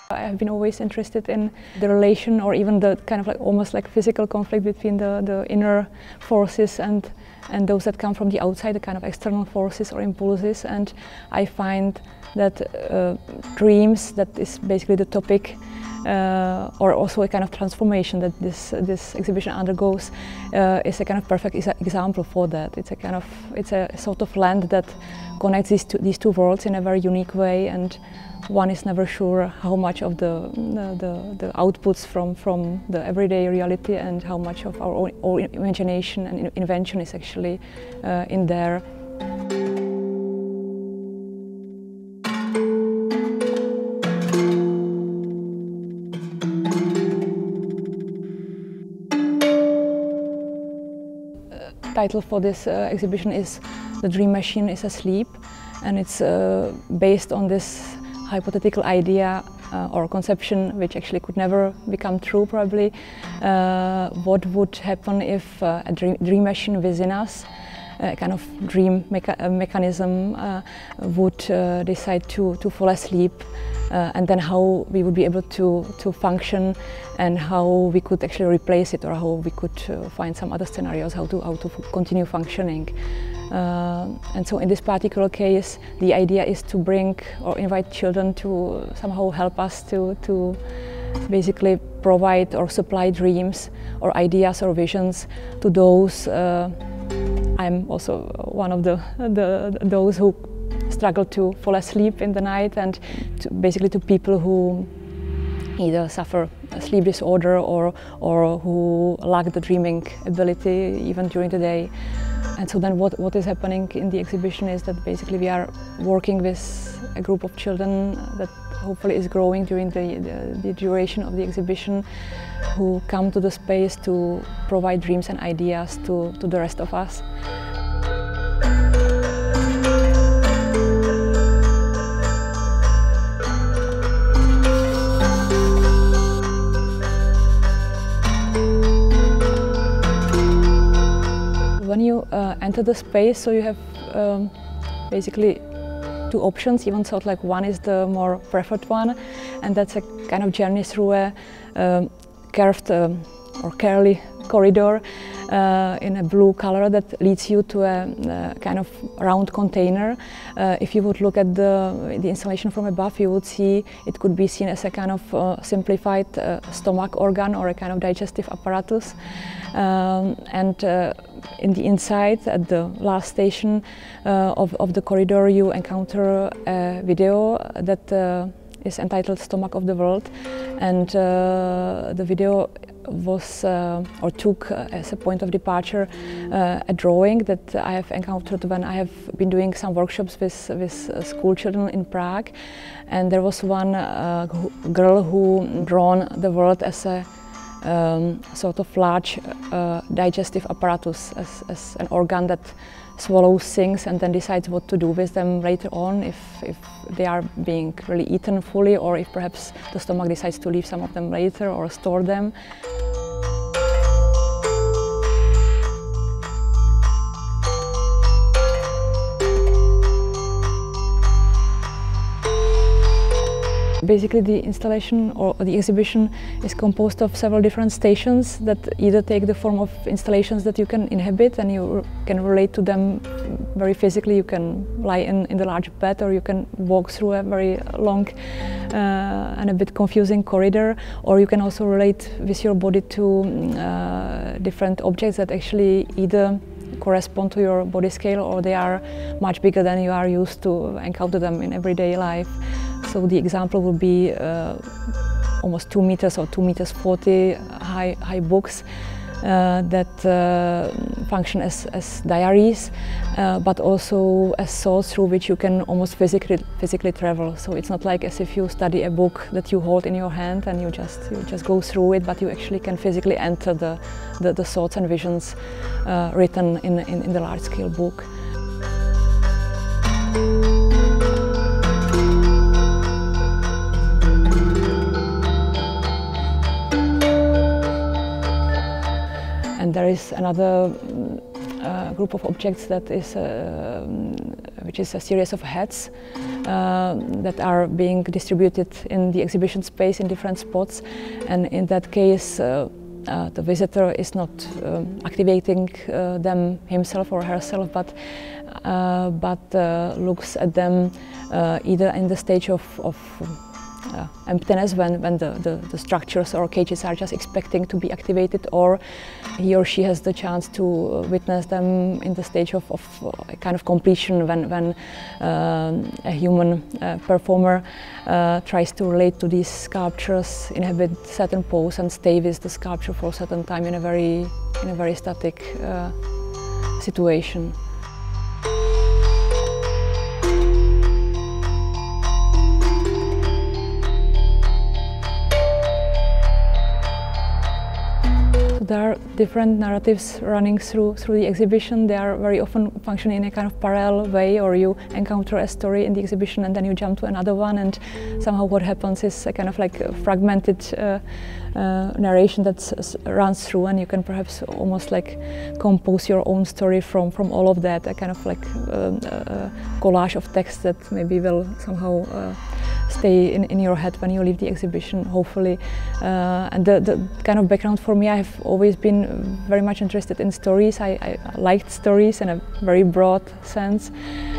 I have been always interested in the relation, or even the kind of like almost like physical conflict between the inner forces and those that come from the outside, the kind of external forces or impulses. And I find that dreams, that is basically the topic, or also a kind of transformation that this exhibition undergoes, is a kind of perfect example for that. It's a sort of land that connects these two worlds in a very unique way, and one is never sure how much of the outputs from the everyday reality and how much of our own imagination and invention is actually in there. Title for this exhibition is "The Dream Machine is Asleep," and it's based on this hypothetical idea or conception, which actually could never become true probably. What would happen if a dream machine within us, a kind of dream mechanism, would decide to fall asleep, and then how we would be able to function, and how we could actually replace it, or how we could find some other scenarios how to continue functioning. And so in this particular case, the idea is to bring or invite children to somehow help us to basically provide or supply dreams or ideas or visions to those. I'm also one of those who struggle to fall asleep in the night, and basically to people who either suffer a sleep disorder or who lack the dreaming ability even during the day. And so then what is happening in the exhibition is that basically we are working with a group of children that hopefully is growing during the duration of the exhibition, who come to the space to provide dreams and ideas to the rest of us. When you enter the space, so you have basically two options, even so like one is the more preferred one, and that's a kind of journey through a curved or curly corridor in a blue color that leads you to a kind of round container. If you would look at the installation from above, you would see it could be seen as a kind of simplified stomach organ or a kind of digestive apparatus. And in the inside, at the last station of the corridor, you encounter a video that is entitled "Stomach of the World," and the video was or took as a point of departure a drawing that I have encountered when I have been doing some workshops with school children in Prague, and there was one girl who drawn the world as a sort of large digestive apparatus, as an organ that swallows things and then decides what to do with them later on, if they are being really eaten fully, or if perhaps the stomach decides to leave some of them later or store them. Basically, the installation or the exhibition is composed of several different stations that either take the form of installations that you can inhabit and you can relate to them very physically. You can lie in the large bed, or you can walk through a very long and a bit confusing corridor, or you can also relate with your body to different objects that actually either correspond to your body scale, or they are much bigger than you are used to encounter them in everyday life. So the example will be almost 2 meters or 2 meters 40 high books that function as diaries, but also as source through which you can almost physically travel. So it's not like as if you study a book that you hold in your hand and you just go through it, but you actually can physically enter the thoughts and visions written in the large-scale book. And there is another a group of objects that is, which is a series of heads that are being distributed in the exhibition space in different spots, and in that case the visitor is not activating them himself or herself, but looks at them either in the stage of emptiness, when the structures or cages are just expecting to be activated, or he or she has the chance to witness them in the stage of a kind of completion, when a human performer tries to relate to these sculptures, inhabit certain pose and stay with the sculpture for a certain time in a very static situation. There are different narratives running through the exhibition. They are very often functioning in a kind of parallel way, or you encounter a story in the exhibition and then you jump to another one, and somehow what happens is a kind of like a fragmented narration that runs through, and you can perhaps almost like compose your own story from all of that, a kind of like collage of text that maybe will somehow stay in your head when you leave the exhibition, hopefully. And the kind of background for me, I have always been very much interested in stories. I liked stories in a very broad sense,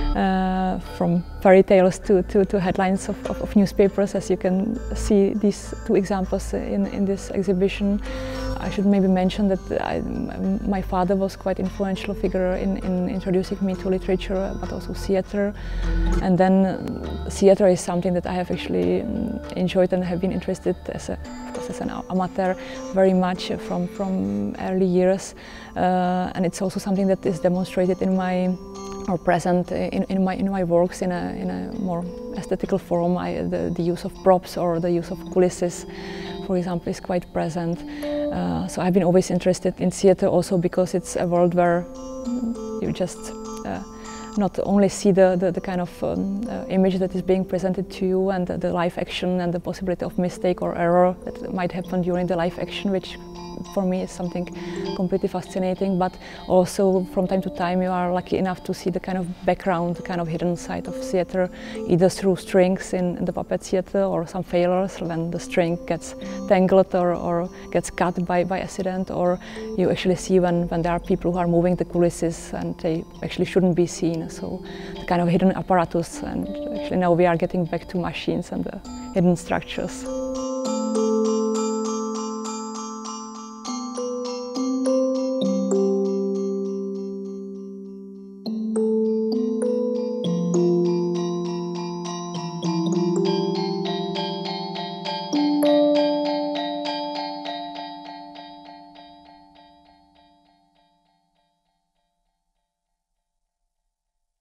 from fairy tales to headlines of newspapers, as you can see these two examples in this exhibition. I should maybe mention that my father was quite an influential figure in introducing me to literature, but also theatre. And then theatre is something that I have actually enjoyed and have been interested as an amateur very much from early years. And it's also something that is demonstrated in my, or present in my works in a more aesthetical form. The use of props or the use of coulisses, for example, is quite present. So I've been always interested in theatre also because it's a world where you just not only see the kind of image that is being presented to you, and the live action and the possibility of mistake or error that might happen during the live action, which for me is something completely fascinating, but also from time to time you are lucky enough to see the kind of background, the kind of hidden side of theatre, either through strings in the puppet theatre, or some failures when the string gets tangled or gets cut by accident, or you actually see when there are people who are moving the coulisses and they actually shouldn't be seen. So the kind of hidden apparatus, and actually now we are getting back to machines and the hidden structures.